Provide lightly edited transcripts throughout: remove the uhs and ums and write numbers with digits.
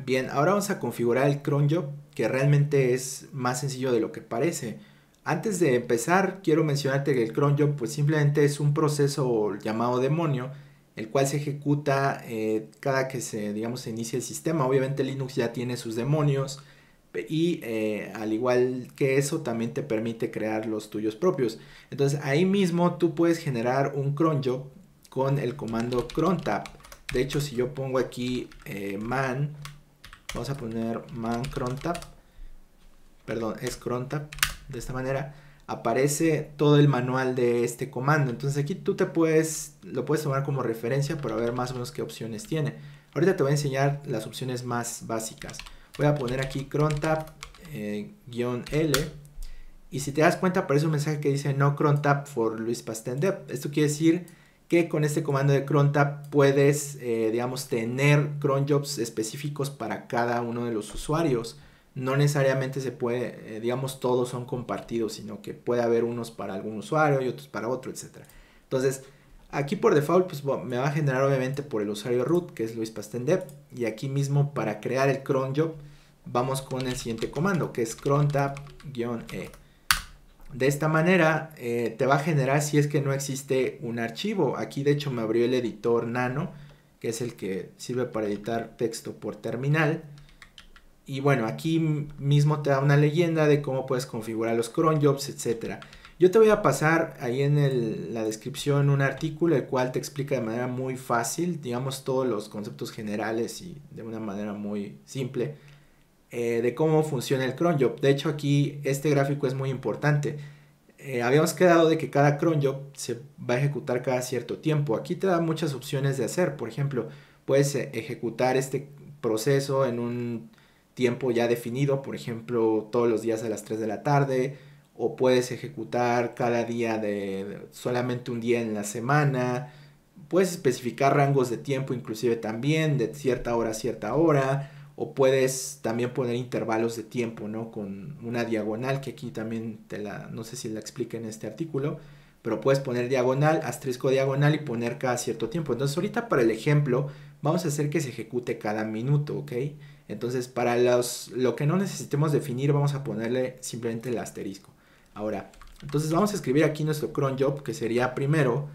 Bien, ahora vamos a configurar el cron job, que realmente es más sencillo de lo que parece. Antes de empezar, quiero mencionarte que el cron job pues simplemente es un proceso llamado demonio, el cual se ejecuta cada que digamos, se inicia el sistema. Obviamente Linux ya tiene sus demonios y al igual que eso también te permite crear los tuyos propios. Entonces ahí mismo tú puedes generar un cron job con el comando crontab. De hecho, si yo pongo aquí man, vamos a poner man crontab, perdón, es crontab, de esta manera aparece todo el manual de este comando. Entonces aquí tú lo puedes tomar como referencia para ver más o menos qué opciones tiene. Ahorita te voy a enseñar las opciones más básicas. Voy a poner aquí crontab -L, y si te das cuenta aparece un mensaje que dice no crontab for Luis Pastendeb. Esto quiere decir que con este comando de crontab puedes, digamos, tener cron jobs específicos para cada uno de los usuarios. No necesariamente se puede, digamos, todos son compartidos, sino que puede haber unos para algún usuario y otros para otro, etc. Entonces, aquí por default, pues me va a generar obviamente por el usuario root, que es Luis Pastendeb. Y aquí mismo para crear el cron job, vamos con el siguiente comando, que es crontab-e. De esta manera te va a generar si es que no existe un archivo. Aquí de hecho me abrió el editor Nano, que es el que sirve para editar texto por terminal. Y bueno, aquí mismo te da una leyenda de cómo puedes configurar los cron jobs, etc. Yo te voy a pasar ahí en la descripción un artículo el cual te explica de manera muy fácil, digamos, todos los conceptos generales y de una manera muy simple de cómo funciona el cron job. De hecho, aquí este gráfico es muy importante. Habíamos quedado de que cada cron job se va a ejecutar cada cierto tiempo. Aquí te da muchas opciones de hacer. Por ejemplo, puedes ejecutar este proceso en un tiempo ya definido, por ejemplo, todos los días a las 3 de la tarde, o puedes ejecutar cada día solamente un día en la semana. Puedes especificar rangos de tiempo inclusive también, de cierta hora a cierta hora, o puedes también poner intervalos de tiempo, ¿no? Con una diagonal, que aquí también no sé si la explica en este artículo, pero puedes poner diagonal, asterisco diagonal y poner cada cierto tiempo. Entonces ahorita para el ejemplo vamos a hacer que se ejecute cada minuto, ¿ok? Entonces para lo que no necesitemos definir vamos a ponerle simplemente el asterisco. Ahora, entonces vamos a escribir aquí nuestro cron job, que sería primero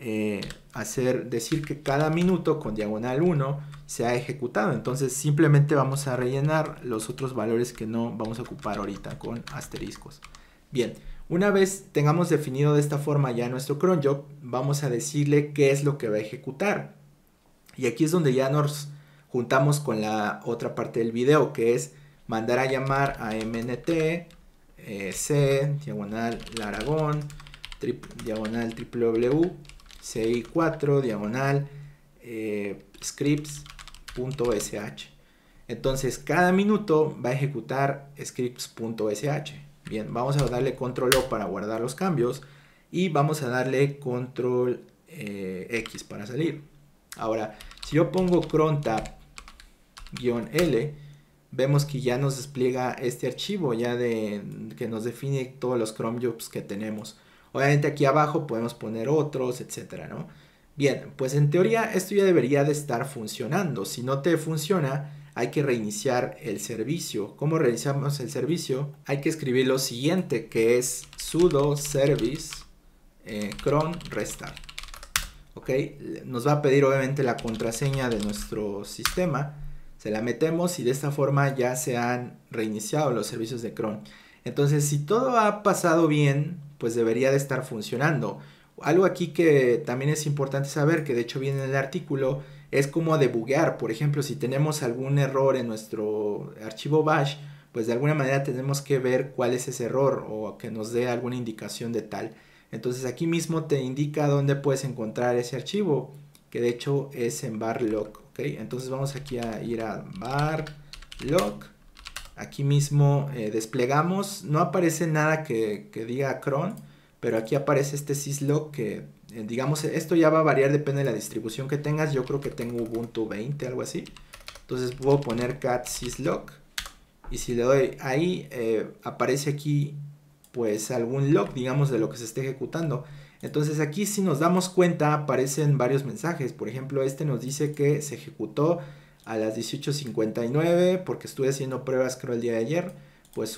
decir que cada minuto con diagonal 1 se ha ejecutado. Entonces simplemente vamos a rellenar los otros valores que no vamos a ocupar ahorita con asteriscos. Bien, una vez tengamos definido de esta forma ya nuestro cron job, vamos a decirle qué es lo que va a ejecutar. Y aquí es donde ya nos juntamos con la otra parte del video, que es mandar a llamar a mnt c diagonal laragón diagonal www ci4 diagonal scripts.sh. Entonces cada minuto va a ejecutar scripts.sh. Bien, vamos a darle control O para guardar los cambios y vamos a darle control X para salir. Ahora, si yo pongo crontab-L, vemos que ya nos despliega este archivo ya que nos define todos los cron jobs que tenemos. Obviamente aquí abajo podemos poner otros, etcétera, ¿no? Bien, pues en teoría esto ya debería de estar funcionando. Si no te funciona, hay que reiniciar el servicio. ¿Cómo reiniciamos el servicio? Hay que escribir lo siguiente, que es sudo service cron restart. ¿Ok? Nos va a pedir obviamente la contraseña de nuestro sistema. Se la metemos y de esta forma ya se han reiniciado los servicios de cron. Entonces, si todo ha pasado bien, pues debería de estar funcionando. Algo aquí que también es importante saber, que de hecho viene en el artículo, es cómo debuguear. Por ejemplo, si tenemos algún error en nuestro archivo bash, pues de alguna manera tenemos que ver cuál es ese error o que nos dé alguna indicación de tal. Entonces aquí mismo te indica dónde puedes encontrar ese archivo, que de hecho es en barlog, ¿ok? Entonces vamos aquí a ir a barlog. Aquí mismo desplegamos, no aparece nada que diga cron, pero aquí aparece este syslog que, digamos, esto ya va a variar, depende de la distribución que tengas. Yo creo que tengo Ubuntu 20, algo así. Entonces puedo poner cat syslog y si le doy ahí, aparece aquí pues algún log, digamos, de lo que se esté ejecutando. Entonces aquí, si nos damos cuenta, aparecen varios mensajes. Por ejemplo, este nos dice que se ejecutó a las 18:59, porque estuve haciendo pruebas creo el día de ayer, pues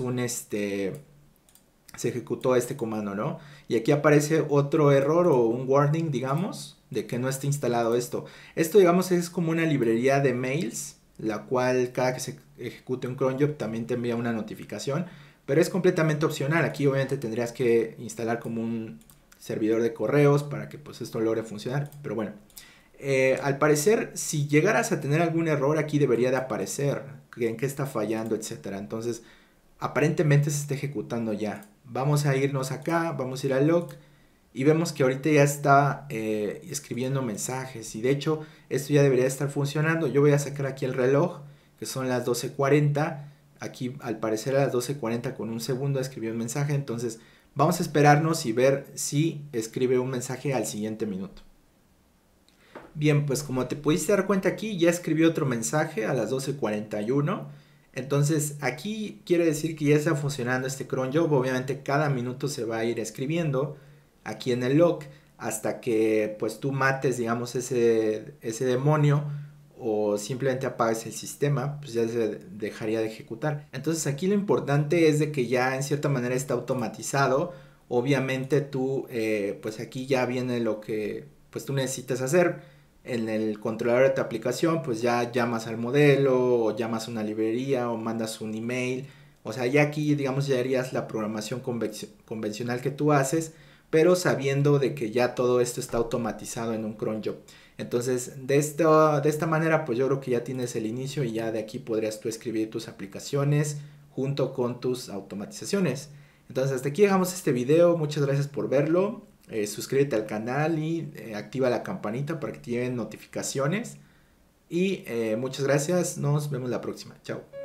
se ejecutó este comando, ¿no? Y aquí aparece otro error o un warning, digamos, de que no esté instalado esto. Esto, digamos, es como una librería de mails, la cual cada que se ejecute un cron job también te envía una notificación, pero es completamente opcional. Aquí obviamente tendrías que instalar como un servidor de correos para que pues esto logre funcionar, pero bueno. Al parecer, si llegaras a tener algún error, aquí debería de aparecer en qué está fallando, etcétera. Entonces, aparentemente se está ejecutando ya. Vamos a irnos acá, vamos a ir al log y vemos que ahorita ya está escribiendo mensajes y de hecho esto ya debería estar funcionando. Yo voy a sacar aquí el reloj, que son las 12:40. Aquí al parecer a las 12:40 con un segundo escribió un mensaje, entonces vamos a esperarnos y ver si escribe un mensaje al siguiente minuto. Bien, pues como te pudiste dar cuenta aquí, ya escribió otro mensaje a las 12:41. Entonces aquí quiere decir que ya está funcionando este cron job. Obviamente cada minuto se va a ir escribiendo aquí en el log hasta que pues tú mates, digamos, ese demonio o simplemente apagues el sistema, pues ya se dejaría de ejecutar. Entonces aquí lo importante es de que ya en cierta manera está automatizado. Obviamente tú, pues aquí ya viene lo que pues tú necesitas hacer en el controlador de tu aplicación, pues ya llamas al modelo o llamas a una librería o mandas un email. O sea, ya aquí, digamos, ya harías la programación convencional que tú haces, pero sabiendo de que ya todo esto está automatizado en un cron job. Entonces, de esta manera, pues yo creo que ya tienes el inicio y ya de aquí podrías tú escribir tus aplicaciones junto con tus automatizaciones. Entonces, hasta aquí dejamos este video. Muchas gracias por verlo. Suscríbete al canal y activa la campanita para que te lleguen notificaciones. Y muchas gracias, nos vemos la próxima. Chao.